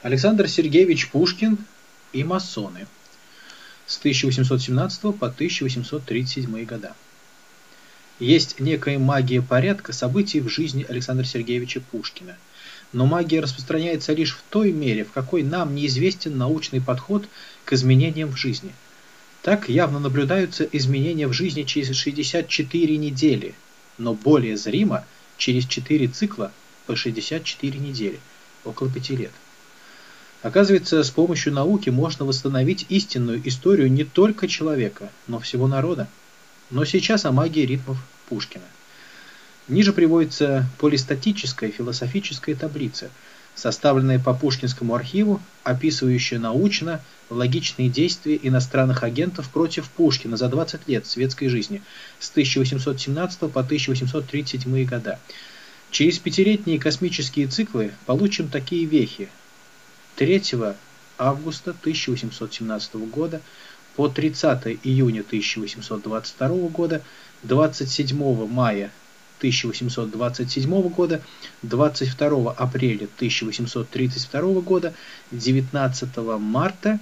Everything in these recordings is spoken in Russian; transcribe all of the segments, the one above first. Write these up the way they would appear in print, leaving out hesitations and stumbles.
Александр Сергеевич Пушкин и масоны с 1817 по 1837 года. Есть некая магия порядка событий в жизни Александра Сергеевича Пушкина, но магия распространяется лишь в той мере, в какой нам неизвестен научный подход к изменениям в жизни. Так явно наблюдаются изменения в жизни через 64 недели, но более зримо через 4 цикла по 64 недели, около 5 лет. Оказывается, с помощью науки можно восстановить истинную историю не только человека, но всего народа. Но сейчас о магии ритмов Пушкина. Ниже приводится полистатическая философическая таблица, составленная по Пушкинскому архиву, описывающая научно логичные действия иностранных агентов против Пушкина за 20 лет светской жизни с 1817 по 1837 года. Через пятилетние космические циклы получим такие вехи. 3 августа 1817 года по 30 июня 1822 года, 27 мая 1827 года, 22 апреля 1832 года, 19 марта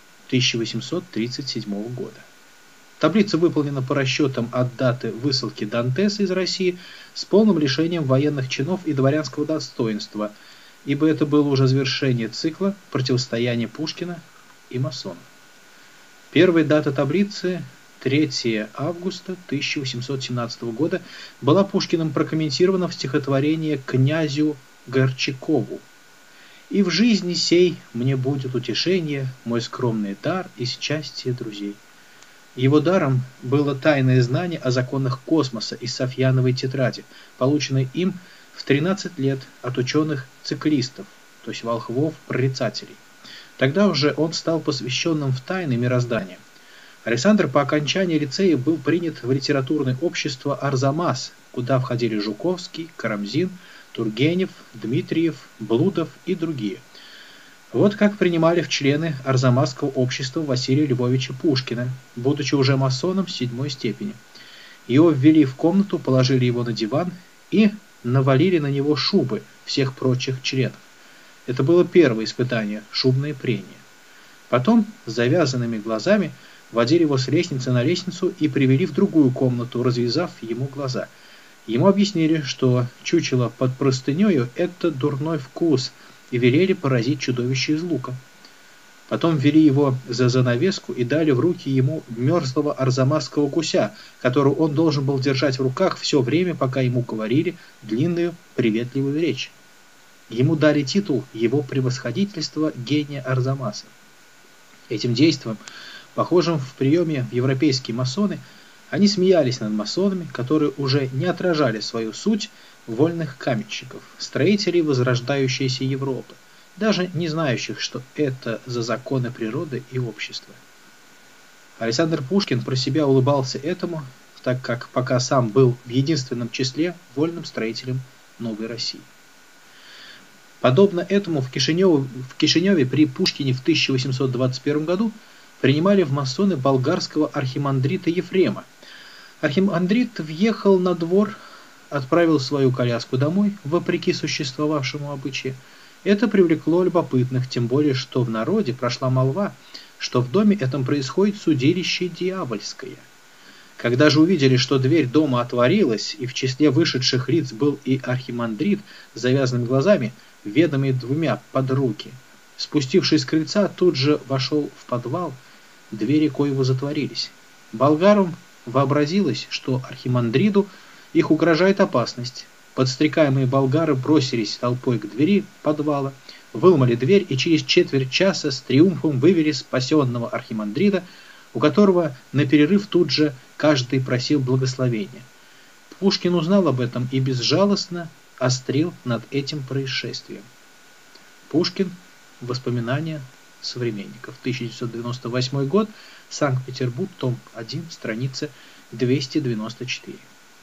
1837 года. Таблица выполнена по расчетам от даты высылки Дантеса из России с полным лишением военных чинов и дворянского достоинства, ибо это было уже завершение цикла противостояния Пушкина и масонов. Первая дата таблицы, 3 августа 1817 года, была Пушкиным прокомментирована в стихотворении «Князю Горчакову». «И в жизни сей мне будет утешение, мой скромный дар и счастье друзей». Его даром было тайное знание о законах космоса из Софьяновой тетради, полученной им в 13 лет от ученых-циклистов, то есть волхвов-прорицателей. Тогда уже он стал посвященным в тайны мироздания. Александр по окончании лицея был принят в литературное общество «Арзамас», куда входили Жуковский, Карамзин, Тургенев, Дмитриев, Блудов и другие. Вот как принимали в члены Арзамасского общества Василия Львовича Пушкина, будучи уже масоном 7 степени. Его ввели в комнату, положили его на диван и навалили на него шубы всех прочих членов. Это было первое испытание, шубное прение. Потом с завязанными глазами водили его с лестницы на лестницу и привели в другую комнату, развязав ему глаза. Ему объяснили, что чучело под простынею – это дурной вкус, и велели поразить чудовище из лука. Потом ввели его за занавеску и дали в руки ему мерзлого арзамасского гуся, которого он должен был держать в руках все время, пока ему говорили длинную приветливую речь. Ему дали титул его превосходительства гения Арзамаса. Этим действием, похожим в приеме в европейские масоны, они смеялись над масонами, которые уже не отражали свою суть вольных каменщиков, строителей возрождающейся Европы, даже не знающих, что это за законы природы и общества. Александр Пушкин про себя улыбался этому, так как пока сам был в единственном числе вольным строителем Новой России. Подобно этому в Кишиневе при Пушкине в 1821 году принимали в масоны болгарского архимандрита Ефрема. Архимандрит въехал на двор, отправил свою коляску домой, вопреки существовавшему обычаю. Это привлекло любопытных, тем более, что в народе прошла молва, что в доме этом происходит судилище дьявольское. Когда же увидели, что дверь дома отворилась, и в числе вышедших лиц был и архимандрит с завязанными глазами, ведомый 2 под руки, спустившись с крыльца, тут же вошел в подвал, двери коего затворились. Болгарам вообразилось, что архимандриту их угрожает опасность. Подстрекаемые болгары бросились толпой к двери подвала, выломали дверь и через четверть часа с триумфом вывели спасенного архимандрита, у которого на перерыв тут же каждый просил благословения. Пушкин узнал об этом и безжалостно острил над этим происшествием. Пушкин. Воспоминания современников. 1998 год. Санкт-Петербург. Том 1. Страница 294.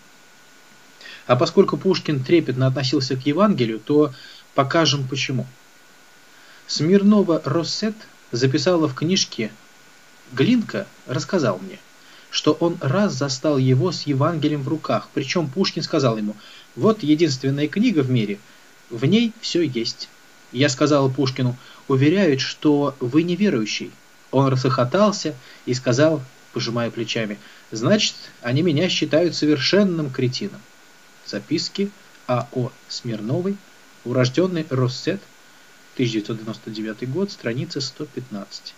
А поскольку Пушкин трепетно относился к Евангелию, то покажем почему. Смирнова Россет записала в книжке «Глинка рассказал мне, что он раз застал его с Евангелием в руках, причем Пушкин сказал ему: вот единственная книга в мире, в ней все есть». Я сказал Пушкину: уверяют, что вы неверующий. Он расхохотался и сказал, пожимая плечами: значит, они меня считают совершенным кретином. Записки А.О. Смирновой, урожденный Россет, 1999 год, страница 115.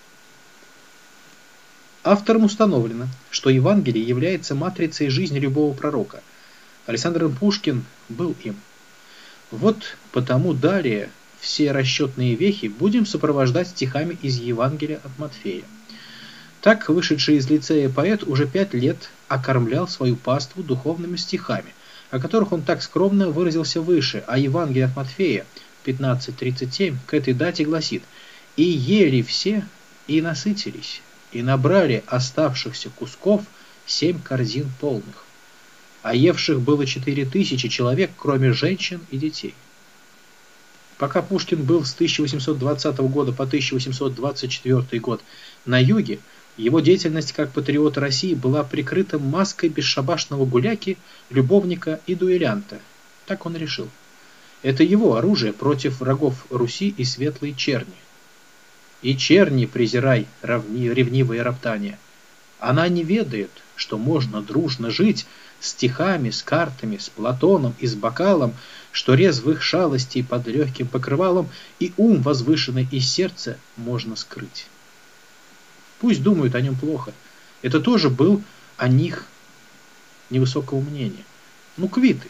Автором установлено, что Евангелие является матрицей жизни любого пророка. Александр Пушкин был им. Вот потому далее все расчетные вехи будем сопровождать стихами из Евангелия от Матфея. Так вышедший из лицея поэт уже 5 лет окормлял свою паству духовными стихами, о которых он так скромно выразился выше, а Евангелие от Матфея 15:37 к этой дате гласит: «И ели все, и насытились, и набрали оставшихся кусков 7 корзин полных, а евших было 4000 человек, кроме женщин и детей». Пока Пушкин был с 1820 года по 1824 год на юге, его деятельность как патриота России была прикрыта маской бесшабашного гуляки, любовника и дуэлянта. Так он решил. Это его оружие против врагов Руси и светлой черни. И черни презирай, ревнивое роптание. Она не ведает, что можно дружно жить с стихами, с картами, с Платоном и с бокалом, что резвых шалостей под легким покрывалом и ум возвышенный из сердца можно скрыть. Пусть думают о нем плохо. Это тоже был о них невысокого мнения. Ну, квиты.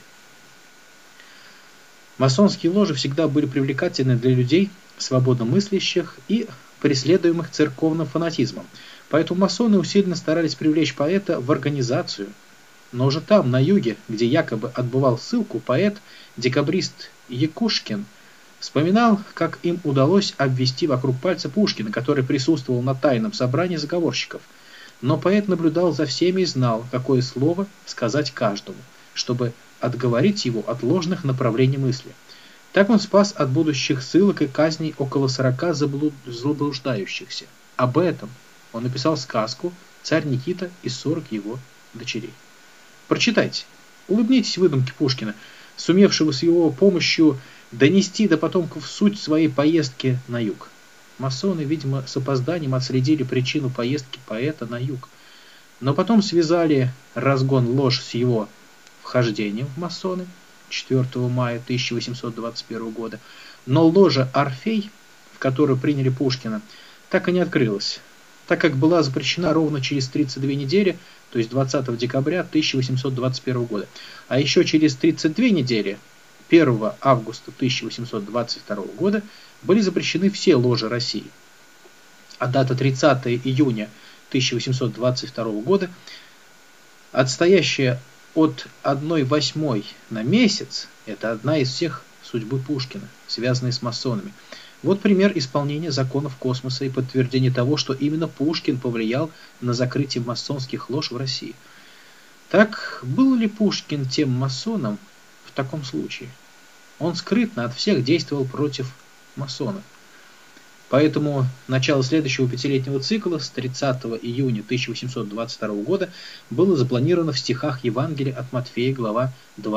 Масонские ложи всегда были привлекательны для людей, свободно мыслящих и преследуемых церковным фанатизмом. Поэтому масоны усиленно старались привлечь поэта в организацию. Но уже там, на юге, где якобы отбывал ссылку, поэт-декабрист Якушкин вспоминал, как им удалось обвести вокруг пальца Пушкина, который присутствовал на тайном собрании заговорщиков. Но поэт наблюдал за всеми и знал, какое слово сказать каждому, чтобы отговорить его от ложных направлений мысли. Так он спас от будущих ссылок и казней около 40 заблуждающихся. Об этом он написал сказку «Царь Никита и 40 его дочерей». Прочитайте, улыбнитесь выдумке Пушкина, сумевшего с его помощью донести до потомков суть своей поездки на юг. Масоны, видимо, с опозданием отследили причину поездки поэта на юг, но потом связали разгон лож с его вхождением в масоны 4 мая 1821 года, но ложа «Орфей», в которую приняли Пушкина, так и не открылась, так как была запрещена ровно через 32 недели, то есть 20 декабря 1821 года. А еще через 32 недели, 1 августа 1822 года, были запрещены все ложи России. А дата 30 июня 1822 года, отстоящая от 1/8 на месяц, это одна из всех судьбы Пушкина, связанные с масонами. Вот пример исполнения законов космоса и подтверждение того, что именно Пушкин повлиял на закрытие масонских лож в России. Так, был ли Пушкин тем масоном в таком случае? Он скрытно от всех действовал против масонов. Поэтому начало следующего 5-летнего цикла с 30 июня 1822 года было запланировано в стихах Евангелия от Матфея, глава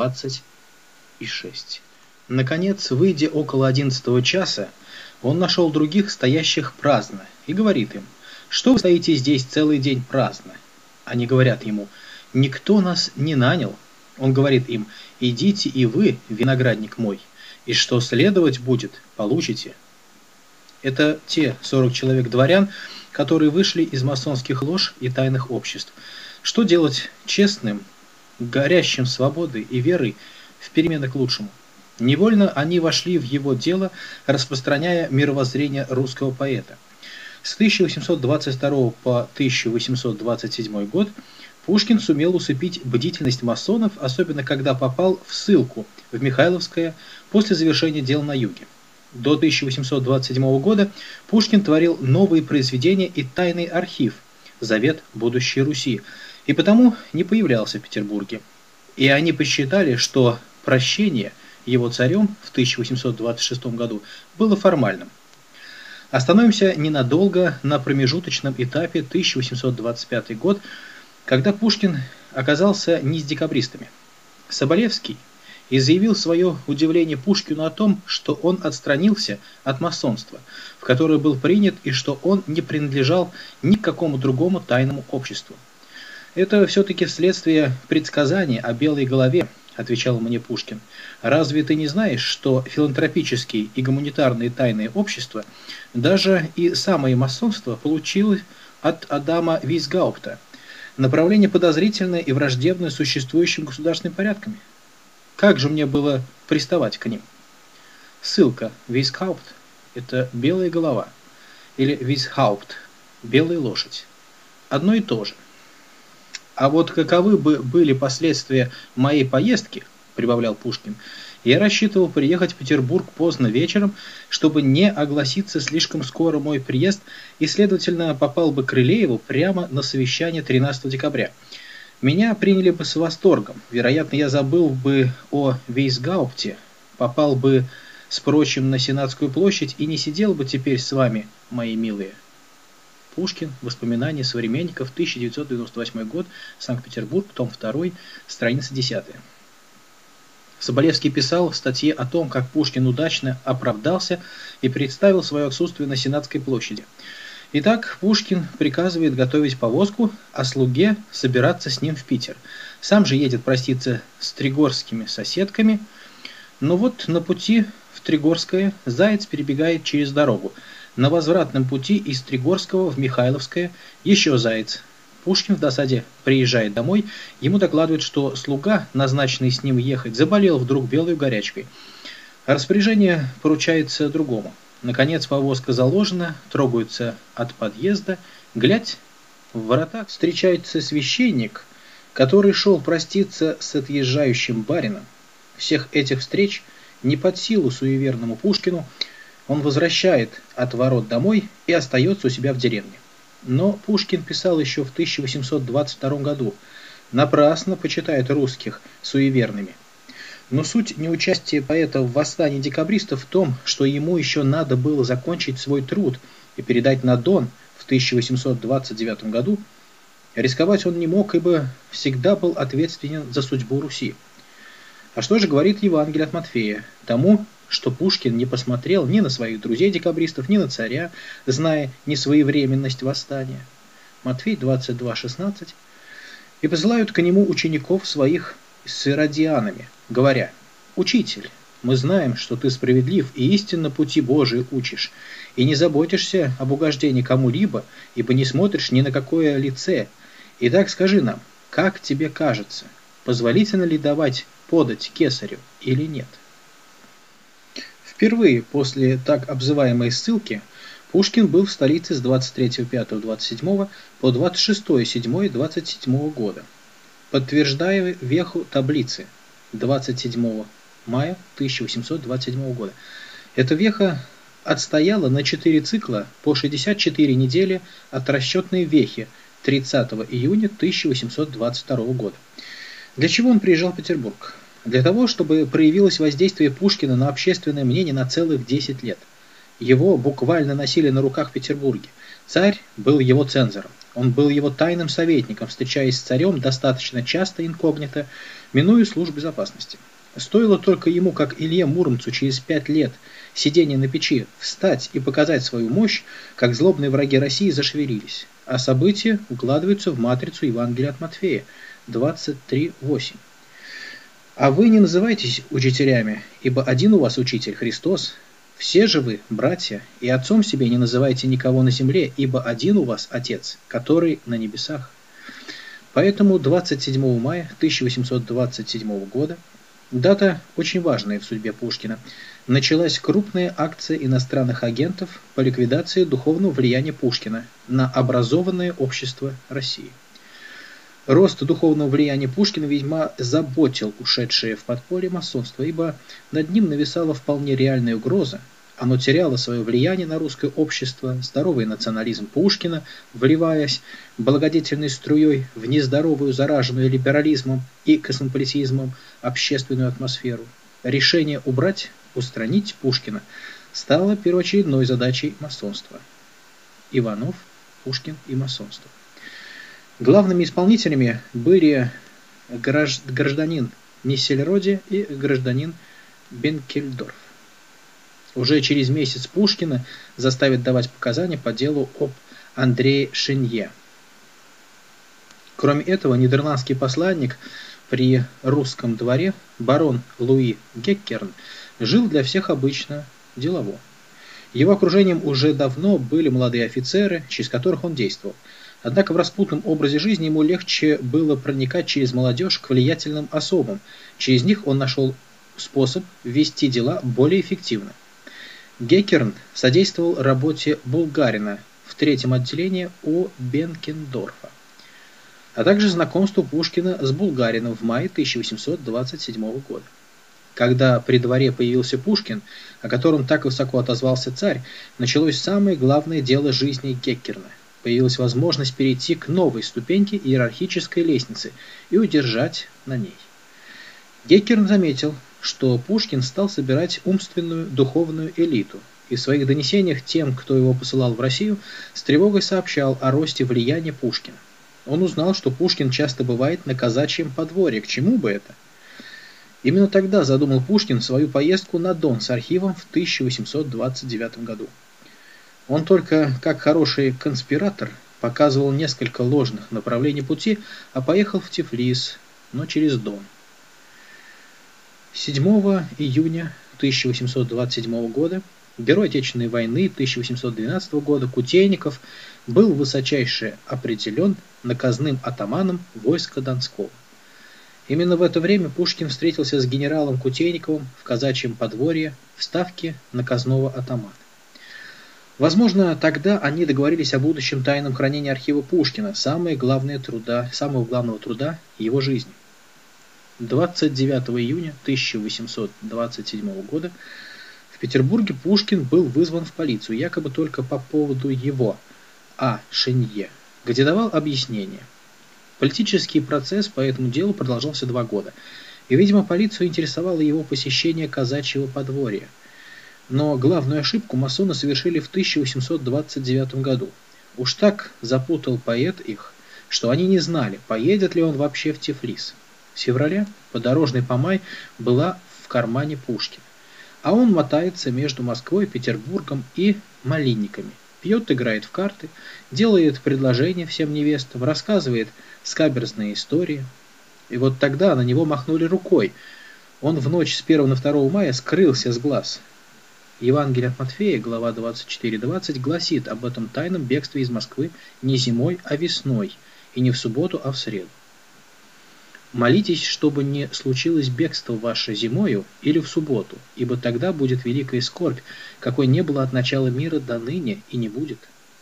26. Наконец, выйдя около 11 часа, он нашел других, стоящих праздно, и говорит им: «Что вы стоите здесь целый день праздно?» Они говорят ему: «Никто нас не нанял». Он говорит им: «Идите и вы, виноградник мой, и что следовать будет, получите». Это те 40 человек дворян, которые вышли из масонских лож и тайных обществ. Что делать честным, горящим свободой и верой в перемены к лучшему? Невольно они вошли в его дело, распространяя мировоззрение русского поэта. С 1822 по 1827 год Пушкин сумел усыпить бдительность масонов, особенно когда попал в ссылку в Михайловское после завершения дел на юге. До 1827 года Пушкин творил новые произведения и тайный архив «Завет будущей Руси», и потому не появлялся в Петербурге. И они посчитали, что прощение его царем в 1826 году было формальным. Остановимся ненадолго на промежуточном этапе 1825 год, когда Пушкин оказался не с декабристами. Соболевский, и заявил свое удивление Пушкину о том, что он отстранился от масонства, в которое был принят, и что он не принадлежал ни к какому другому тайному обществу. «Это все-таки вследствие предсказания о белой голове», — отвечал мне Пушкин. «Разве ты не знаешь, что филантропические и гуманитарные тайные общества, даже и самое масонство, получилось от Адама Вейсгаупта, направление подозрительное и враждебное существующим государственным порядками? Как же мне было приставать к ним?» Ссылка. Вейсгаупт — это белая голова, или Вейсгаупт — белая лошадь. Одно и то же. «А вот каковы бы были последствия моей поездки, — прибавлял Пушкин, — я рассчитывал приехать в Петербург поздно вечером, чтобы не огласиться слишком скоро мой приезд, и, следовательно, попал бы к Рылееву прямо на совещание 13 декабря. Меня приняли бы с восторгом. Вероятно, я забыл бы о Вейсгаупте, попал бы с прочим на Сенатскую площадь и не сидел бы теперь с вами, мои милые». Пушкин. Воспоминания современников. 1998 год. Санкт-Петербург. Том 2. Страница 10. Соболевский писал в статье о том, как Пушкин удачно оправдался и представил свое отсутствие на Сенатской площади. Итак, Пушкин приказывает готовить повозку, а слуге собираться с ним в Питер. Сам же едет проститься с тригорскими соседками, но вот на пути в Тригорское Заяц перебегает через дорогу. На возвратном пути из Тригорского в Михайловское еще Заяц. Пушкин в досаде приезжает домой, ему докладывают, что слуга, назначенный с ним ехать, заболел вдруг белой горячкой. Распоряжение поручается другому. Наконец повозка заложена, трогаются от подъезда. Глядь, в воротах встречается священник, который шел проститься с отъезжающим барином. Всех этих встреч не под силу суеверному Пушкину. Он возвращает от ворот домой и остается у себя в деревне. Но Пушкин писал еще в 1822 году: «Напрасно почитает русских суеверными». Но суть неучастия поэта в восстании декабристов в том, что ему еще надо было закончить свой труд и передать на Дон в 1829 году. Рисковать он не мог, ибо всегда был ответственен за судьбу Руси. А что же говорит Евангелие от Матфея? Тому, что Пушкин не посмотрел ни на своих друзей-декабристов, ни на царя, зная несвоевременность восстания. Матфей 22:16. «И посылают к нему учеников своих с иродианами, говоря: Учитель, мы знаем, что ты справедлив и истинно пути Божии учишь, и не заботишься об угождении кому-либо, ибо не смотришь ни на какое лице. Итак, скажи нам, как тебе кажется, позволительно ли давать подать кесарю или нет?» Впервые после так обзываемой ссылки Пушкин был в столице с 23.05.27 по 26.07.27 года. Подтверждая веху таблицы 27 мая 1827 года. Эта веха отстояла на 4 цикла по 64 недели от расчетной вехи 30 июня 1822 года. Для чего он приезжал в Петербург? Для того, чтобы проявилось воздействие Пушкина на общественное мнение на целых 10 лет. Его буквально носили на руках в Петербурге. Царь был его цензором. Он был его тайным советником, встречаясь с царем достаточно часто инкогнито, минуя службу безопасности. Стоило только ему, как Илье Муромцу через 5 лет сидения на печи, встать и показать свою мощь, как злобные враги России зашевелились. А события укладываются в матрицу Евангелия от Матфея 23:8. «А вы не называйтесь учителями, ибо один у вас учитель Христос. Все же вы, братья, и отцом себе не называйте никого на земле, ибо один у вас Отец, который на небесах». Поэтому 27 мая 1827 года, дата очень важная в судьбе Пушкина, началась крупная акция иностранных агентов по ликвидации духовного влияния Пушкина на образованное общество России. Рост духовного влияния Пушкина весьма заботил ушедшее в подполье масонство, ибо над ним нависала вполне реальная угроза. Оно теряло свое влияние на русское общество, здоровый национализм Пушкина, вливаясь благодетельной струей в нездоровую, зараженную либерализмом и космополитизмом общественную атмосферу. Решение устранить Пушкина стало первоочередной задачей масонства. Иванов, Пушкин и масонство. Главными исполнителями были гражданин Ниссельроде и гражданин Бенкельдорф. Уже через месяц Пушкина заставят давать показания по делу об Андрее Шенье. Кроме этого, нидерландский посланник при русском дворе, барон Луи Геккерн, жил для всех обычно делово. Его окружением уже давно были молодые офицеры, через которых он действовал. Однако в распутном образе жизни ему легче было проникать через молодежь к влиятельным особам. Через них он нашел способ вести дела более эффективно. Геккерн содействовал работе Булгарина в третьем отделении у Бенкендорфа, а также знакомству Пушкина с Булгарином в мае 1827 года. Когда при дворе появился Пушкин, о котором так высоко отозвался царь, началось самое главное дело жизни Геккерна. Появилась возможность перейти к новой ступеньке иерархической лестницы и удержать на ней. Геккерн заметил, что Пушкин стал собирать умственную, духовную элиту, и в своих донесениях тем, кто его посылал в Россию, с тревогой сообщал о росте влияния Пушкина. Он узнал, что Пушкин часто бывает на казачьем подворье. К чему бы это? Именно тогда задумал Пушкин свою поездку на Дон с архивом в 1829 году. Он только, как хороший конспиратор, показывал несколько ложных направлений пути, а поехал в Тифлис, но через Дон. 7 июня 1827 года герой Отечественной войны 1812 года Кутейников был высочайше определен наказным атаманом войска Донского. Именно в это время Пушкин встретился с генералом Кутейниковым в казачьем подворье в ставке наказного атамана. Возможно, тогда они договорились о будущем тайном хранении архива Пушкина, самого главного труда его жизни. 29 июня 1827 года в Петербурге Пушкин был вызван в полицию, якобы только по поводу его, Шенье, где давал объяснение. Политический процесс по этому делу продолжался 2 года, и, видимо, полицию интересовало его посещение казачьего подворья. Но главную ошибку масоны совершили в 1829 году. Уж так запутал поэт их, что они не знали, поедет ли он вообще в Тифлис. С февраля подорожной помай была в кармане Пушкина, а он мотается между Москвой, Петербургом и Малинниками. Пьет, играет в карты, делает предложения всем невестам, рассказывает скаберзные истории. И вот тогда на него махнули рукой. Он в ночь с 1 на 2 мая скрылся с глаз. Евангелие от Матфея, глава 24-20, гласит об этом тайном бегстве из Москвы не зимой, а весной, и не в субботу, а в среду. Молитесь, чтобы не случилось бегство ваше зимою или в субботу, ибо тогда будет великая скорбь, какой не было от начала мира до ныне и не будет.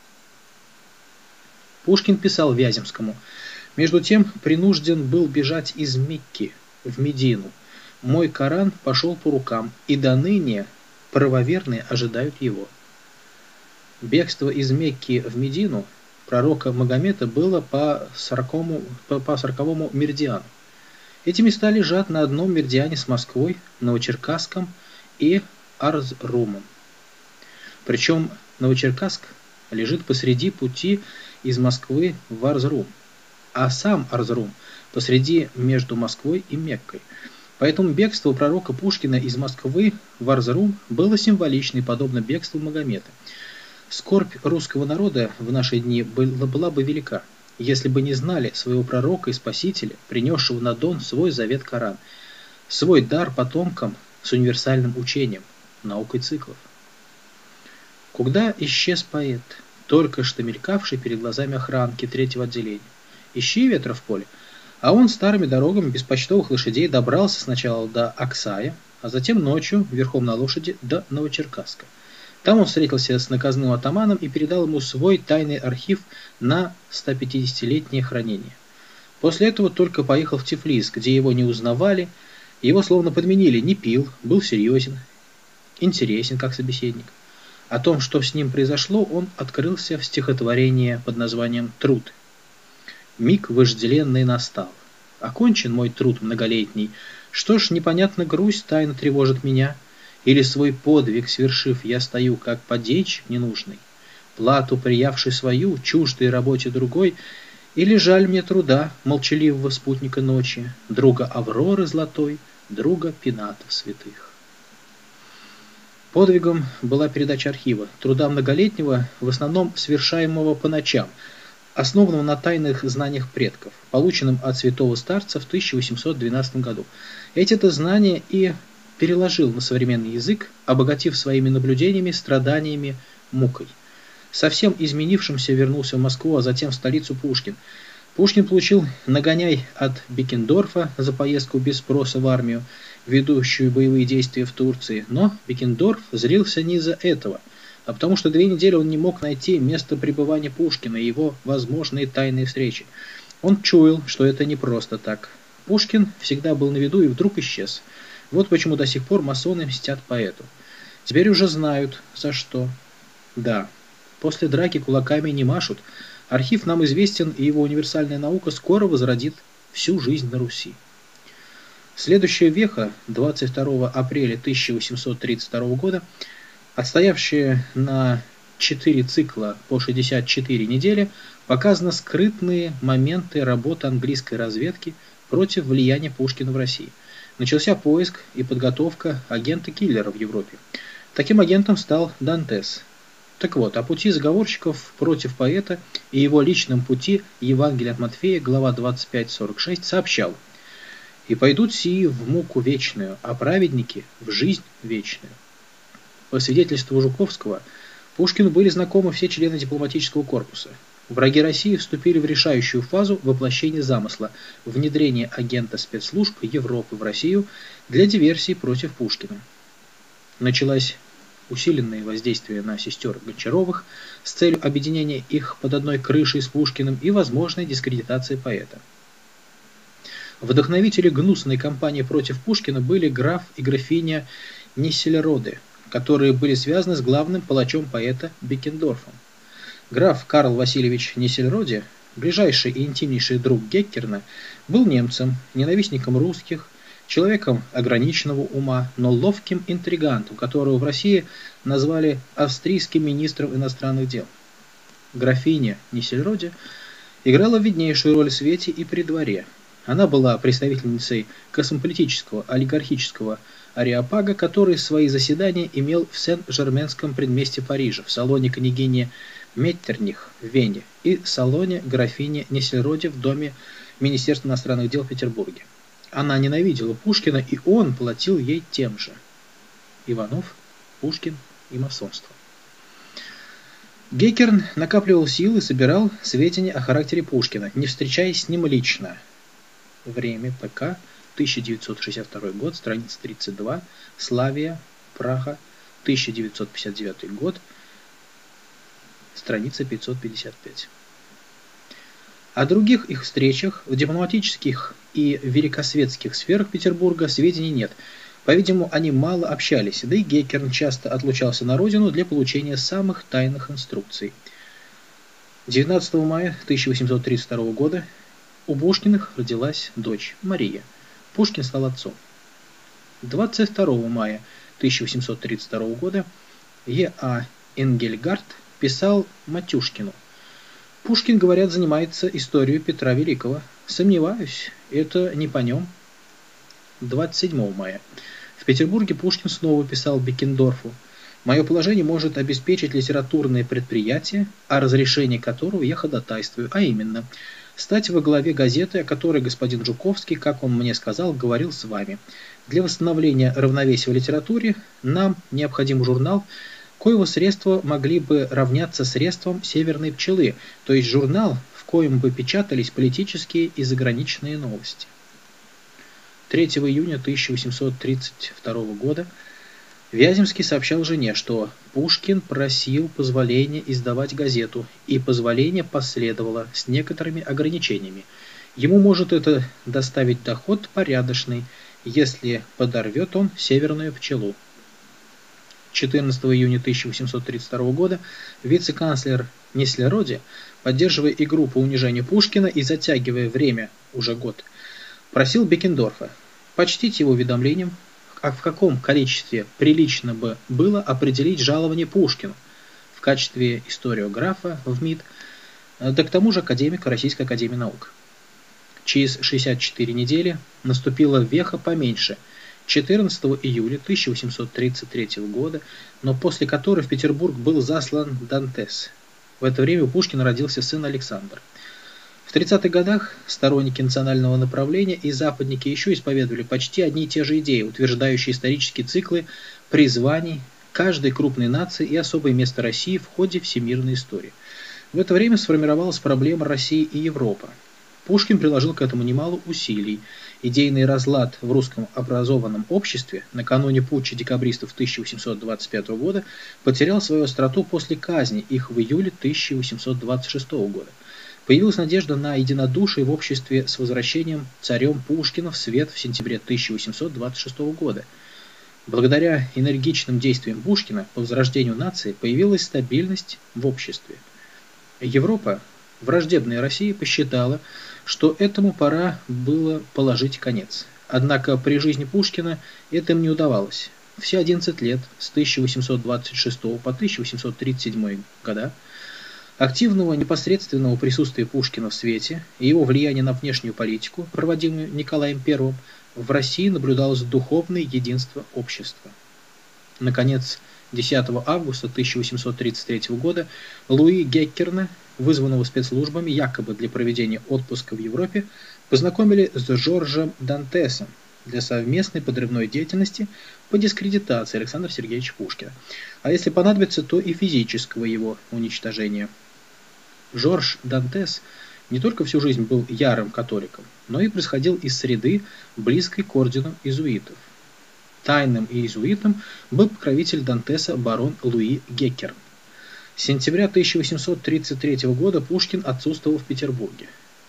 Пушкин писал Вяземскому: «Между тем принужден был бежать из Мекки в Медину. Мой Коран пошел по рукам, и до ныне правоверные ожидают его». Бегство из Мекки в Медину пророка Магомета было по 40-му меридиану. Эти места лежат на одном меридиане с Москвой, Новочеркасском и Арзрумом. Причем Новочеркасск лежит посреди пути из Москвы в Арзрум, а сам Арзрум посреди между Москвой и Меккой. Поэтому бегство пророка Пушкина из Москвы в Арзрум было символичной, подобно бегству Магомета. Скорбь русского народа в наши дни была бы велика, если бы не знали своего пророка и спасителя, принесшего на Дон свой завет Коран, свой дар потомкам с универсальным учением, наукой циклов. Куда исчез поэт, только что мелькавший перед глазами охранки 3-го отделения? Ищи ветра в поле. А он старыми дорогами без почтовых лошадей добрался сначала до Аксая, а затем ночью верхом на лошади до Новочеркасска. Там он встретился с наказным атаманом и передал ему свой тайный архив на 150-летнее хранение. После этого только поехал в Тифлис, где его не узнавали, его словно подменили, не пил, был серьезен, интересен как собеседник. О том, что с ним произошло, он открылся в стихотворении под названием «Труд». «Миг вожделенный настал. Окончен мой труд многолетний. Что ж, непонятно, грусть тайно тревожит меня. Или свой подвиг свершив, я стою, как поденщик ненужный, плату приявший свою, чуждой работе другой, Или жаль мне труда молчаливого спутника ночи, друга Авроры золотой, друга пенатов святых. Подвигом была передача архива, труда многолетнего, в основном совершаемого по ночам, основанного на тайных знаниях предков, полученным от святого старца в 1812 году. Эти-то знания и переложил на современный язык, обогатив своими наблюдениями, страданиями, мукой. Совсем изменившимся вернулся в Москву, а затем в столицу Пушкин. Пушкин получил нагоняй от Беккендорфа за поездку без спроса в армию, ведущую боевые действия в Турции. Но Беккендорф злился не из-за этого, а потому что 2 недели он не мог найти место пребывания Пушкина и его возможные тайные встречи. Он чуял, что это не просто так. Пушкин всегда был на виду и вдруг исчез. Вот почему до сих пор масоны мстят поэту. Теперь уже знают, за что. Да, после драки кулаками не машут. Архив нам известен, и его универсальная наука скоро возродит всю жизнь на Руси. Следующая веха, 22 апреля 1832 года, отстоявшая на 4 цикла по 64 недели, показаны скрытные моменты работы английской разведки против влияния Пушкина в России. Начался поиск и подготовка агента-киллера в Европе. Таким агентом стал Дантес. Так вот, о пути заговорщиков против поэта и его личном пути Евангелие от Матфея, глава 25-46, сообщал: «И пойдут сии в муку вечную, а праведники в жизнь вечную». По свидетельству Жуковского, Пушкину были знакомы все члены дипломатического корпуса. Враги России вступили в решающую фазу воплощения замысла внедрения агента спецслужб Европы в Россию для диверсий против Пушкина. Началось усиленное воздействие на сестер Гончаровых с целью объединения их под одной крышей с Пушкиным и возможной дискредитации поэта. Вдохновители гнусной кампании против Пушкина были граф и графиня Нисселроде, которые были связаны с главным палачом поэта Беккендорфом. Граф Карл Васильевич Нисселроде, ближайший и интимнейший друг Геккерна, был немцем, ненавистником русских, человеком ограниченного ума, но ловким интригантом, которого в России назвали австрийским министром иностранных дел. Графиня Нисселроде играла виднейшую роль в свете и при дворе. Она была представительницей космополитического олигархического ареопага, который свои заседания имел в Сен-Жерменском предместье Парижа, в салоне княгини Меттерних в Вене и салоне графини Нисселроде в доме Министерства иностранных дел в Петербурге. Она ненавидела Пушкина, и он платил ей тем же. Иванов, Пушкин и масонство. Геккерн накапливал силы и собирал сведения о характере Пушкина, не встречаясь с ним лично. Время ПК, 1962 год, страница 32, Славия, Прага, 1959 год, страница 555. О других их встречах в дипломатических и великосветских сферах Петербурга сведений нет. По-видимому, они мало общались, да и Геккерн часто отлучался на родину для получения самых тайных инструкций. 19 мая 1832 года у Пушкиных родилась дочь Мария. Пушкин стал отцом. 22 мая 1832 года Е.А. Энгельгард писал Матюшкину: «Пушкин, говорят, занимается историей Петра Великого. Сомневаюсь, это не по нем». 27 мая. В Петербурге Пушкин снова писал Беккендорфу: «Мое положение может обеспечить литературное предприятие, о разрешении которого я ходатайствую, а именно стать во главе газеты, о которой господин Жуковский, как он мне сказал, говорил с вами. Для восстановления равновесия в литературе нам необходим журнал, коего средства могли бы равняться средствам «Северной пчелы», то есть журнал, в коем бы печатались политические и заграничные новости». 3 июня 1832 года Вяземский сообщал жене, что Пушкин просил позволения издавать газету, и позволение последовало с некоторыми ограничениями. Ему может это доставить доход порядочный, если подорвет он «Северную пчелу». 14 июня 1832 года вице-канцлер Нисселроде, поддерживая игру по унижению Пушкина и затягивая время, уже год, просил Беккендорфа почтить его уведомлением, в каком количестве прилично бы было определить жалование Пушкину. В качестве историографа в МИД да к тому же академик Российской академии наук. Через 64 недели наступила веха поменьше, 14 июля 1833 года, но после которой в Петербург был заслан Дантес. В это время у Пушкина родился сын Александр. В 30-х годах сторонники национального направления и западники еще исповедовали почти одни и те же идеи, утверждающие исторические циклы призваний каждой крупной нации и особое место России в ходе всемирной истории. В это время сформировалась проблема России и Европы. Пушкин приложил к этому немало усилий. Идейный разлад в русском образованном обществе накануне путча декабристов 1825 года потерял свою остроту после казни их в июле 1826 года. Появилась надежда на единодушие в обществе с возвращением царем Пушкина в свет в сентябре 1826 года. Благодаря энергичным действиям Пушкина по возрождению нации появилась стабильность в обществе. Европа, враждебная России, посчитала, что этому пора было положить конец. Однако при жизни Пушкина это им не удавалось. Все 11 лет, с 1826 по 1837 года, активного непосредственного присутствия Пушкина в свете и его влияния на внешнюю политику, проводимую Николаем I, в России наблюдалось духовное единство общества. Наконец, 10 августа 1833 года Луи Геккерна, вызванного спецслужбами якобы для проведения отпуска в Европе, познакомили с Жоржем Дантесом для совместной подрывной деятельности по дискредитации Александра Сергеевича Пушкина, а если понадобится, то и физического его уничтожения. Жорж Дантес не только всю жизнь был ярым католиком, но и происходил из среды, близкой к ордену иезуитов. Тайным иезуитом был покровитель Дантеса барон Луи Геккерн. С сентября 1833 года Пушкин отсутствовал в Петербурге.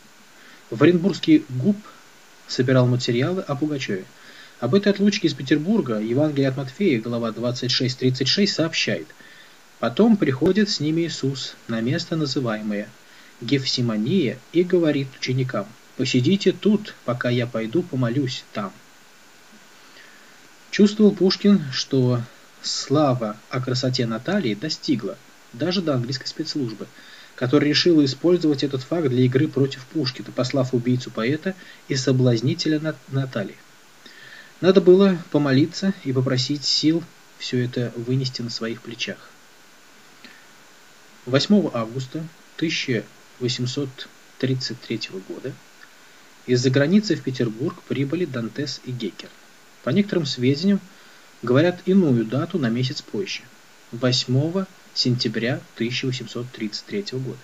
В Оренбургский ГУП собирал материалы о Пугачеве. Об этой отлучке из Петербурга Евангелие от Матфея, глава 26-36, сообщает: «Потом приходит с ними Иисус на место, называемое Гефсимания, и говорит ученикам: посидите тут, пока я пойду помолюсь там». Чувствовал Пушкин, что слава о красоте Натальи достигла даже до английской спецслужбы, которая решила использовать этот факт для игры против Пушкина, послав убийцу поэта и соблазнителя Натальи. Надо было помолиться и попросить сил все это вынести на своих плечах. 8 августа 1833 года из-за границы в Петербург прибыли Дантес и Геккерн. По некоторым сведениям, говорят иную дату на месяц позже, 8 сентября 1833 года.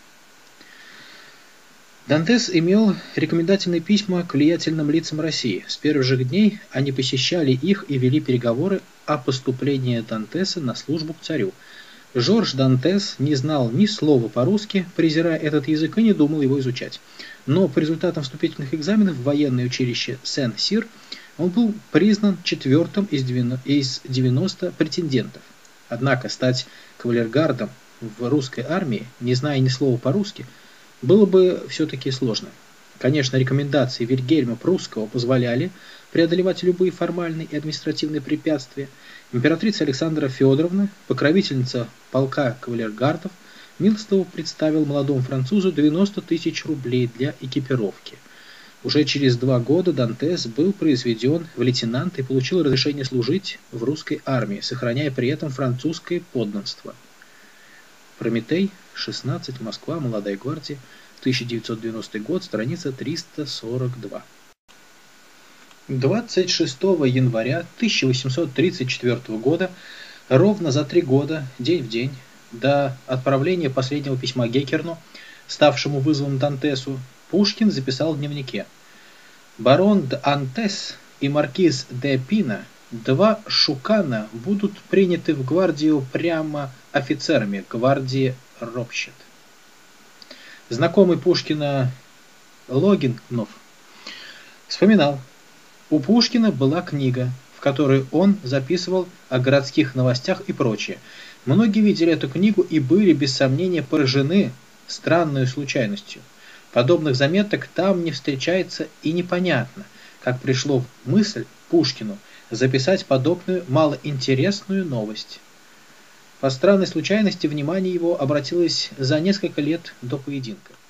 Дантес имел рекомендательные письма к влиятельным лицам России. С первых же дней они посещали их и вели переговоры о поступлении Дантеса на службу к царю. Жорж Дантес не знал ни слова по-русски, презирая этот язык, и не думал его изучать. Но по результатам вступительных экзаменов в военное училище Сен-Сир он был признан четвертым из 90 претендентов. Однако стать кавалергардом в русской армии, не зная ни слова по-русски, было бы все-таки сложно. Конечно, рекомендации Вильгельма Прусского позволяли преодолевать любые формальные и административные препятствия. Императрица Александра Федоровна, покровительница полка кавалергардов, милостиво представил молодому французу 90 тысяч рублей для экипировки. Уже через 2 года Дантес был произведен в лейтенант и получил разрешение служить в русской армии, сохраняя при этом французское подданство. Прометей, 16, Москва, Молодая гвардия, 1990 год, страница 342. 26 января 1834 года, ровно за 3 года, день в день, до отправления последнего письма Геккерну, ставшему вызовом Дантесу, Пушкин записал в дневнике: «Барон д'Антес и маркиз де Пина, 2 шукана, будут приняты в гвардию прямо офицерами гвардии Ропщет». Знакомый Пушкина Логинов вспоминал: у Пушкина была книга, в которой он записывал о городских новостях и прочее. Многие видели эту книгу и были, без сомнения, поражены странной случайностью. Подобных заметок там не встречается, и непонятно, как пришло в мысль Пушкину записать подобную малоинтересную новость. По странной случайности внимание его обратилось за несколько лет до поединка.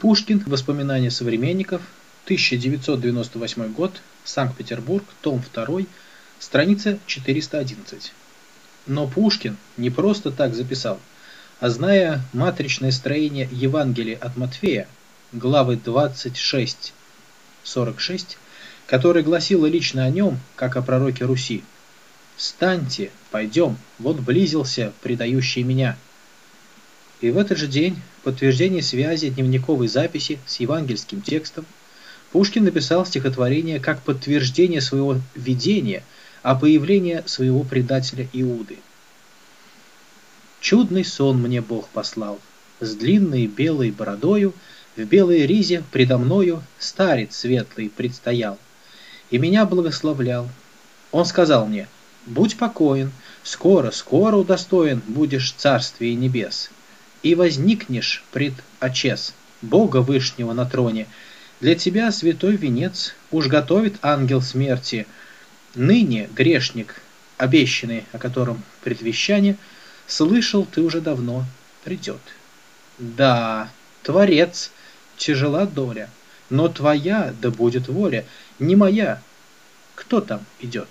Пушкин. Воспоминания современников. 1998 год. Санкт-Петербург. Том 2. Страница 411. Но Пушкин не просто так записал, а зная матричное строение Евангелия от Матфея, главы 26-46, которое гласило лично о нем, как о пророке Руси: «Встаньте, пойдем, вот близился предающий меня». И в этот же день, в подтверждение связи дневниковой записи с евангельским текстом, Пушкин написал стихотворение как подтверждение своего видения о появлении своего предателя Иуды. «Чудный сон мне Бог послал, с длинной белой бородою, в белой ризе предо мною старец светлый предстоял, и меня благословлял. Он сказал мне: будь покоен, скоро, скоро удостоен будешь царствия небес, и возникнешь пред очес Бога Вышнего на троне. Для тебя святой венец уж готовит ангел смерти. Ныне грешник, обещанный, о котором предвещание, слышал ты уже давно, придет. Да, Творец, тяжела доля, но твоя да будет воля, не моя. Кто там идет?»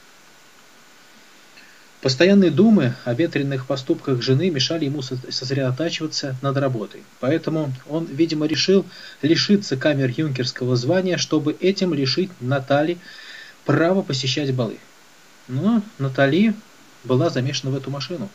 Постоянные думы о ветреных поступках жены мешали ему сосредотачиваться над работой. Поэтому он, видимо, решил лишиться камер-юнкерского звания, чтобы этим лишить Натали права посещать балы. Но Натали была замешана в эту машину.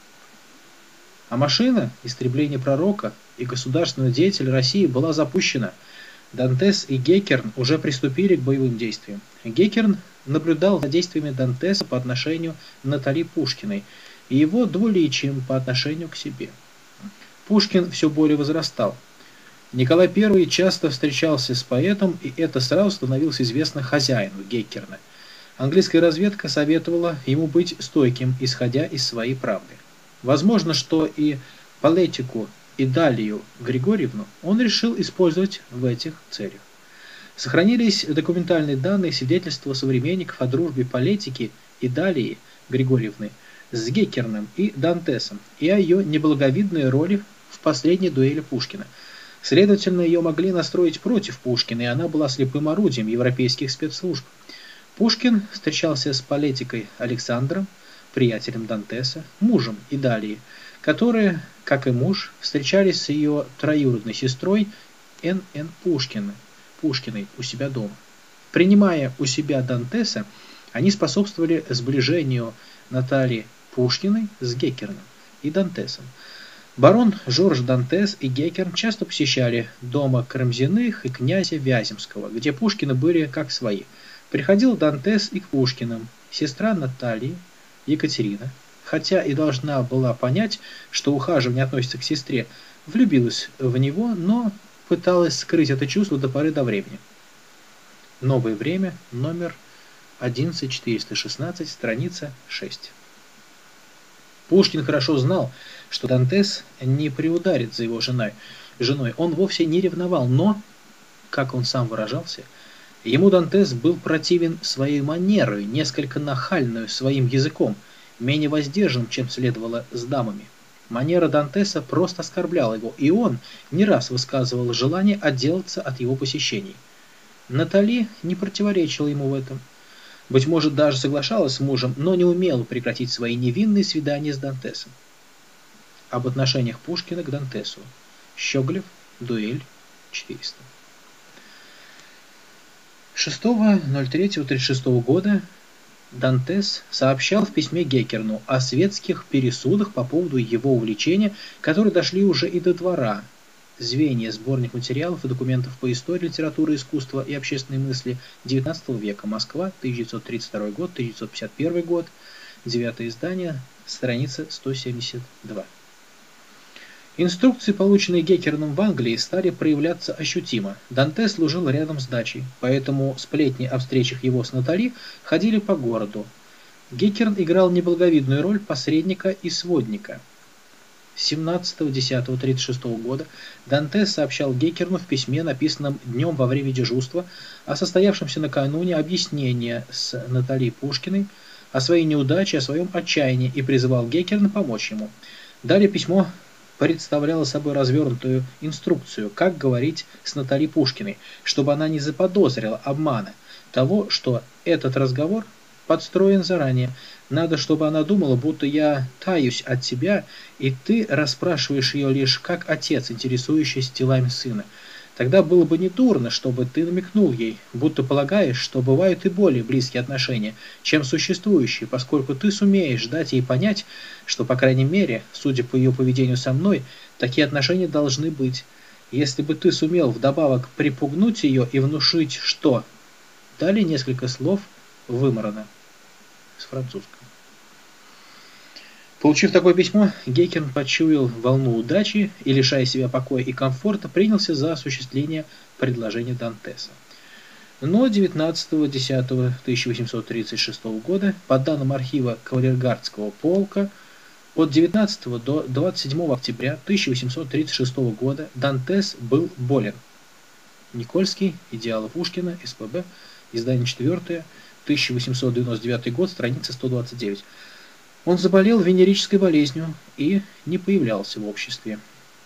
А машина истребления пророка и государственного деятеля России была запущена. Дантес и Геккерн уже приступили к боевым действиям. Геккерн наблюдал за действиями Дантеса по отношению к Натали Пушкиной и его двуличием по отношению к себе. Пушкин все более возрастал. Николай I часто встречался с поэтом, и это сразу становилось известно хозяину Геккерна. Английская разведка советовала ему быть стойким, исходя из своей правды. Возможно, что и Политику и Далию Григорьевну он решил использовать в этих целях. Сохранились документальные данные, свидетельства современников о дружбе Политики и Далии Григорьевны с Геккерном и Дантесом и о ее неблаговидной роли в последней дуэли Пушкина. Следовательно, ее могли настроить против Пушкина, и она была слепым орудием европейских спецслужб. Пушкин встречался с Политикой Александром, приятелем Дантеса, мужем Идалии, которые, как и муж, встречались с ее троюродной сестрой Н.Н. Пушкиной у себя дома. Принимая у себя Дантеса, они способствовали сближению Натальи Пушкиной с Геккерном и Дантесом. Барон Жорж Дантес и Геккерн часто посещали дома Карамзиных и князя Вяземского, где Пушкины были как свои. Приходил Дантес и к Пушкиным. Сестра Натальи, Екатерина, хотя и должна была понять, что ухаживание относится к сестре, влюбилась в него, но пыталась скрыть это чувство до поры до времени. Новое время, номер 11416, страница 6. Пушкин хорошо знал, что Дантес не приударит за его женой. Он вовсе не ревновал, но, как он сам выражался, ему Дантес был противен своей манерой, несколько нахальную своим языком, менее воздержан, чем следовало с дамами. Манера Дантеса просто оскорбляла его, и он не раз высказывал желание отделаться от его посещений. Натали не противоречила ему в этом. Быть может, даже соглашалась с мужем, но не умела прекратить свои невинные свидания с Дантесом. Об отношениях Пушкина к Дантесу. Щеглев, дуэль, 400. 6.03.36 года Дантес сообщал в письме Геккерну о светских пересудах по поводу его увлечения, которые дошли уже и до двора. Звенья, сборник материалов и документов по истории, литературы, искусства и общественной мысли XIX века. Москва, 1932 год, 1951 год, 9 издание, страница 172. Инструкции, полученные Геккерном в Англии, стали проявляться ощутимо. Дантес служил рядом с дачей, поэтому сплетни о встречах его с Натали ходили по городу. Геккерн играл неблаговидную роль посредника и сводника. 17.10.36 года Дантес сообщал Геккерну в письме, написанном днем во время дежурства, о состоявшемся накануне объяснении с Натальей Пушкиной, о своей неудаче, о своем отчаянии и призывал Геккерна помочь ему. Далее письмо представляла собой развернутую инструкцию, как говорить с Натальей Пушкиной, чтобы она не заподозрила обмана, того, что этот разговор подстроен заранее. Надо, чтобы она думала, будто я таюсь от тебя, и ты расспрашиваешь ее лишь как отец, интересующийся делами сына. Тогда было бы недурно, чтобы ты намекнул ей, будто полагаешь, что бывают и более близкие отношения, чем существующие, поскольку ты сумеешь дать ей понять, что, по крайней мере, судя по ее поведению со мной, такие отношения должны быть. Если бы ты сумел вдобавок припугнуть ее и внушить, что... Далее несколько слов вымарано с французского. Получив такое письмо, Геккерн почуял волну удачи и, лишая себя покоя и комфорта, принялся за осуществление предложения Дантеса. Но 19.10.1836 года, по данным архива кавалергардского полка, от 19 до 27 октября 1836 года Дантес был болен. Никольский, Идеалы Пушкина, СПБ, издание 4, 1899 год, страница 129. Он заболел венерической болезнью и не появлялся в обществе.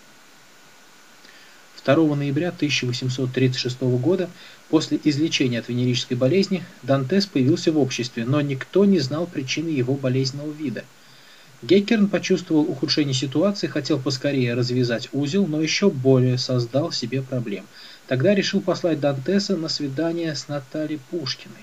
2 ноября 1836 года, после излечения от венерической болезни, Дантес появился в обществе, но никто не знал причины его болезненного вида. Геккерн почувствовал ухудшение ситуации, хотел поскорее развязать узел, но еще более создал себе проблем. Тогда решил послать Дантеса на свидание с Натальей Пушкиной.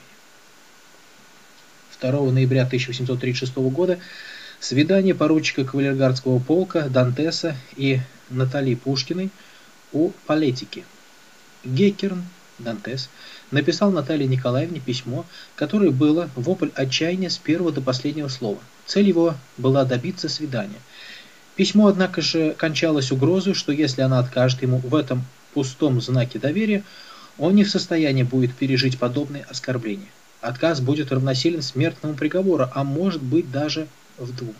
2 ноября 1836 года свидание поручика кавалергардского полка Дантеса и Натальи Пушкиной у Палетики. Геккерн, Дантес, написал Наталье Николаевне письмо, которое было вопль отчаяния с первого до последнего слова. Цель его была добиться свидания. Письмо, однако же, кончалось угрозой, что если она откажет ему в этом пустом знаке доверия, он не в состоянии будет пережить подобные оскорбления. Отказ будет равносилен смертному приговору, а может быть даже в 2.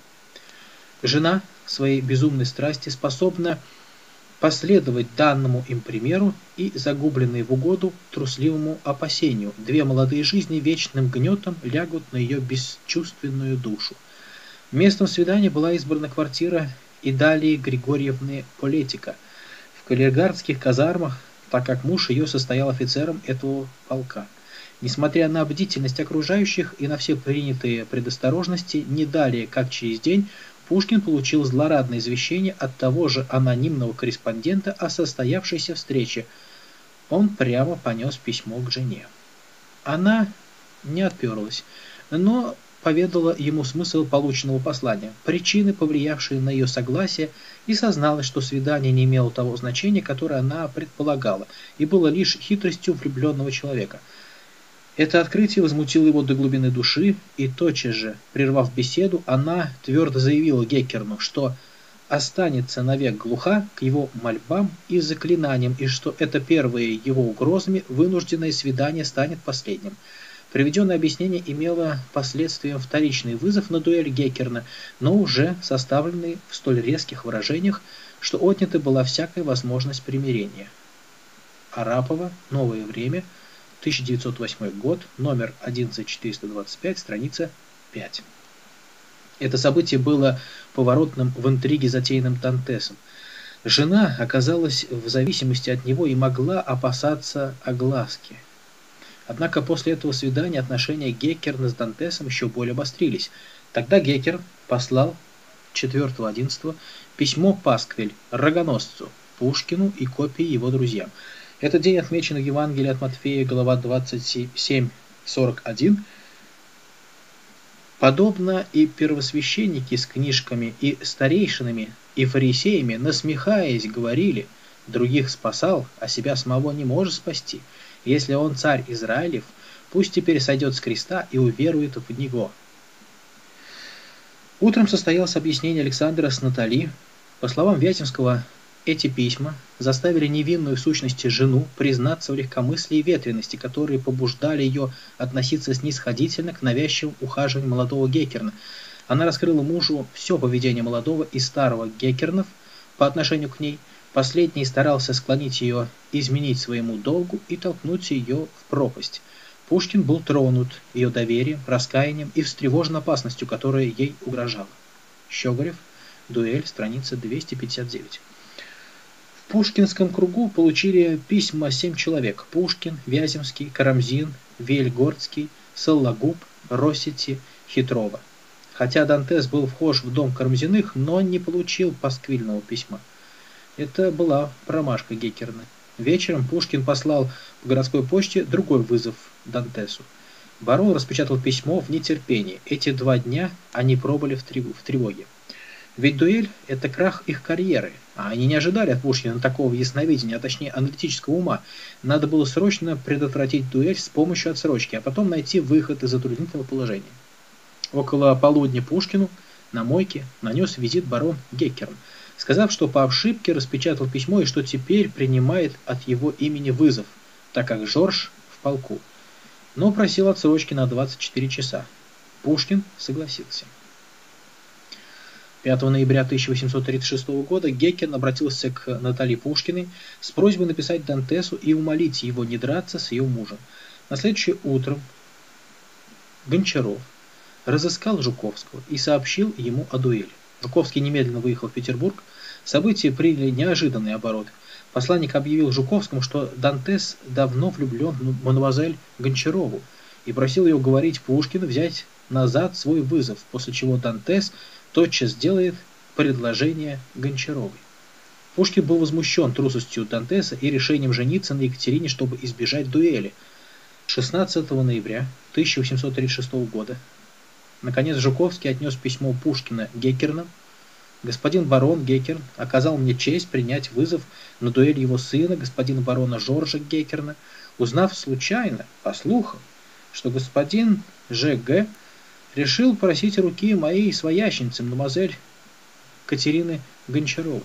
Жена в своей безумной страсти способна последовать данному им примеру, и загубленные в угоду трусливому опасению 2 молодые жизни вечным гнетом лягут на ее бесчувственную душу. Местом свидания была избрана квартира Идалии Григорьевны Полетика в кавалергардских казармах, так как муж ее состоял офицером этого полка. Несмотря на бдительность окружающих и на все принятые предосторожности, не далее, как через день, Пушкин получил злорадное извещение от того же анонимного корреспондента о состоявшейся встрече. Он прямо понес письмо к жене. Она не отперлась, но поведала ему смысл полученного послания, причины, повлиявшие на ее согласие, и созналась, что свидание не имело того значения, которое она предполагала, и было лишь хитростью влюбленного человека. Это открытие возмутило его до глубины души, и тотчас же, прервав беседу, она твердо заявила Геккерну, что останется навек глуха к его мольбам и заклинаниям, и что это первое его угрозами вынужденное свидание станет последним. Приведенное объяснение имело последствием вторичный вызов на дуэль Геккерна, но уже составленный в столь резких выражениях, что отнята была всякая возможность примирения. Арапова. Новое время. 1908 год. Номер 11425. Страница 5. Это событие было поворотным в интриге, затеянным Дантесом. Жена оказалась в зависимости от него и могла опасаться огласки. Однако после этого свидания отношения Геккерна с Дантесом еще более обострились. Тогда Геккерн послал 4.11 письмо Пасквиль, рогоносцу, Пушкину и копии его друзьям. Этот день отмечен в Евангелии от Матфея, глава 27:41. Подобно и первосвященники с книжками и старейшинами и фарисеями, насмехаясь, говорили: других спасал, а себя самого не может спасти. Если он царь Израилев, пусть теперь сойдет с креста и уверует в него. Утром состоялось объяснение Александра с Натали. По словам Вяземского, эти письма заставили невинную в сущности жену признаться в легкомыслии и ветрености, которые побуждали ее относиться снисходительно к навязчивым ухаживаниям молодого Геккерна. Она раскрыла мужу все поведение молодого и старого Геккернов по отношению к ней. Последний старался склонить ее изменить своему долгу и толкнуть ее в пропасть. Пушкин был тронут ее доверием, раскаянием и встревожен опасностью, которая ей угрожала. Щеголев. Дуэль, страница 259. В пушкинском кругу получили письма 7 человек: Пушкин, Вяземский, Карамзин, Вельгородский, Сологуб, Россити, Хитрова. Хотя Дантес был вхож в дом Карамзиных, но не получил пасквильного письма. Это была промашка Геккерна. Вечером Пушкин послал по городской почте другой вызов Дантесу. Барон распечатал письмо в нетерпении. Эти 2 дня они пробыли в тревоге. Ведь дуэль – это крах их карьеры, а они не ожидали от Пушкина такого ясновидения, а точнее аналитического ума. Надо было срочно предотвратить дуэль с помощью отсрочки, а потом найти выход из затруднительного положения. Около полудня Пушкину на мойке нанес визит барон Геккерн, сказав, что по ошибке распечатал письмо и что теперь принимает от его имени вызов, так как Жорж в полку, но просил отсрочки на 24 часа. Пушкин согласился. 5 ноября 1836 года Геккерн обратился к Наталье Пушкиной с просьбой написать Дантесу и умолить его не драться с ее мужем. На следующее утром Гончаров разыскал Жуковского и сообщил ему о дуэли. Жуковский немедленно выехал в Петербург. События приняли неожиданный оборот. Посланник объявил Жуковскому, что Дантес давно влюблен в мадемуазель Гончарову и просил ее уговорить Пушкина взять назад свой вызов, после чего Дантес тотчас сделает предложение Гончаровой. Пушкин был возмущен трусостью Дантеса и решением жениться на Екатерине, чтобы избежать дуэли. 16 ноября 1836 года наконец Жуковский отнес письмо Пушкина Геккерну. Господин барон Геккерн оказал мне честь принять вызов на дуэль его сына, господина барона Жоржа Геккерна, узнав случайно, по слухам, что господин Ж.Г. решил просить руки моей свояченицы, мадемуазель Катерины Гончаровой.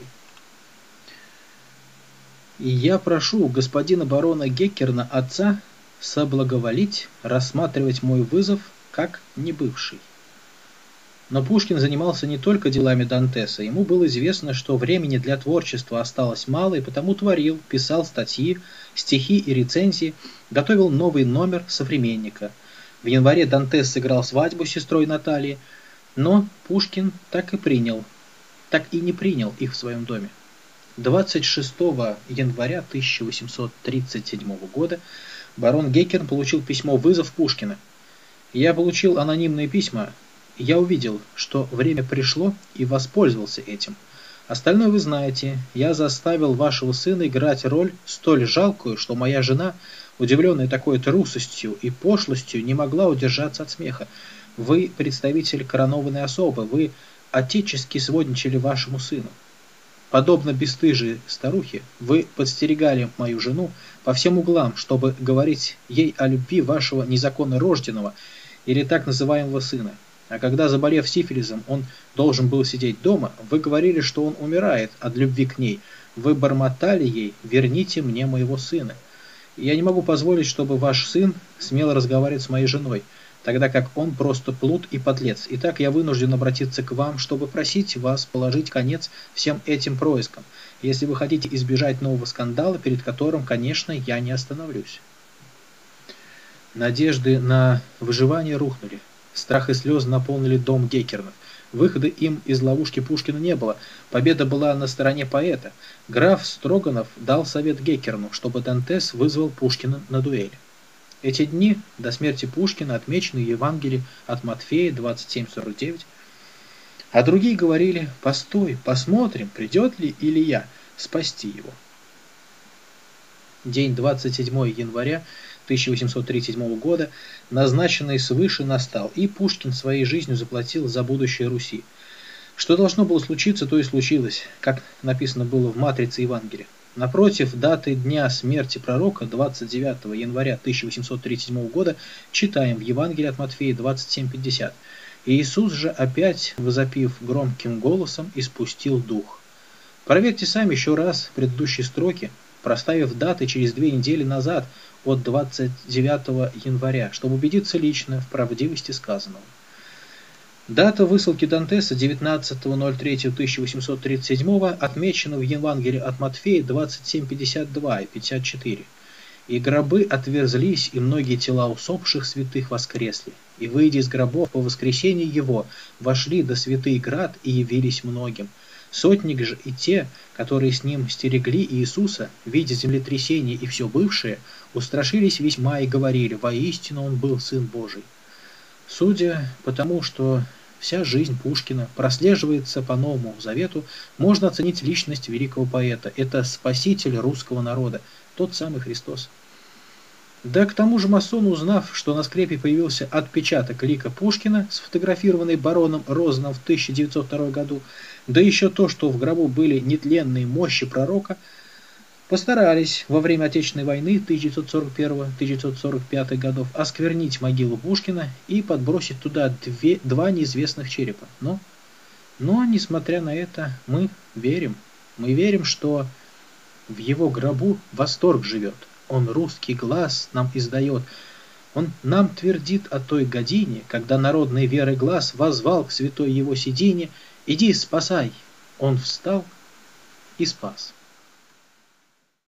И я прошу господина барона Геккерна, отца, соблаговолить рассматривать мой вызов как небывший. Но Пушкин занимался не только делами Дантеса. Ему было известно, что времени для творчества осталось мало, и потому творил, писал статьи, стихи и рецензии, готовил новый номер «Современника». В январе Дантес сыграл свадьбу с сестрой Натальи, но Пушкин так и не принял их в своем доме. 26 января 1837 года барон Геккерн получил письмо-вызов Пушкина. «Я получил анонимные письма. Я увидел, что время пришло, и воспользовался этим. Остальное вы знаете. Я заставил вашего сына играть роль столь жалкую, что моя жена, удивленная такой трусостью и пошлостью, не могла удержаться от смеха. Вы представитель коронованной особы, вы отечески сводничали вашему сыну. Подобно бесстыжей старухе, вы подстерегали мою жену по всем углам, чтобы говорить ей о любви вашего незаконно рожденного или так называемого сына. А когда, заболев сифилисом, он должен был сидеть дома, вы говорили, что он умирает от любви к ней. Вы бормотали ей: «Верните мне моего сына». Я не могу позволить, чтобы ваш сын смело разговаривать с моей женой, тогда как он просто плут и подлец. Итак, я вынужден обратиться к вам, чтобы просить вас положить конец всем этим проискам, если вы хотите избежать нового скандала, перед которым, конечно, я не остановлюсь». Надежды на выживание рухнули. Страх и слезы наполнили дом Геккернов. Выхода им из ловушки Пушкина не было. Победа была на стороне поэта. Граф Строганов дал совет Геккерну, чтобы Дантес вызвал Пушкина на дуэль. Эти дни до смерти Пушкина отмечены в Евангелии от Матфея 27:49. А другие говорили: «Постой, посмотрим, придет ли Илья спасти его». День 27 января 1837 года, назначенный свыше, настал, и Пушкин своей жизнью заплатил за будущее Руси. Что должно было случиться, то и случилось, как написано было в матрице Евангелия. Напротив даты дня смерти пророка, 29 января 1837 года, читаем в Евангелии от Матфея 27:50. «Иисус же, опять возопив громким голосом, испустил дух». Проверьте сами еще раз предыдущие строки, проставив даты через 2 недели назад, от 29 января, чтобы убедиться лично в правдивости сказанного. Дата высылки Дантеса 19.03.1837 отмечена в Евангелии от Матфея 27:52 и 54. И гробы отверзлись, и многие тела усопших святых воскресли. И, выйдя из гробов по воскресении его, вошли до святый град и явились многим. Сотник же и те, которые с ним стерегли Иисуса, видя землетрясение и все бывшее, устрашились весьма и говорили: воистину он был Сын Божий. Судя по тому, что вся жизнь Пушкина прослеживается по Новому Завету, можно оценить личность великого поэта. Это спаситель русского народа, тот самый Христос. Да к тому же масон, узнав, что на склепе появился отпечаток лика Пушкина, сфотографированный бароном Розеном в 1902 году, да еще то, что в гробу были нетленные мощи пророка, постарались во время Отечественной войны 1941-1945 годов осквернить могилу Пушкина и подбросить туда два неизвестных черепа. Но, несмотря на это, мы верим. Мы верим, что в его гробу восторг живет. Он русский глас нам издает. Он нам твердит о той године, когда народной веры глас воззвал к святой его седине: «Иди, спасай!» Он встал и спас.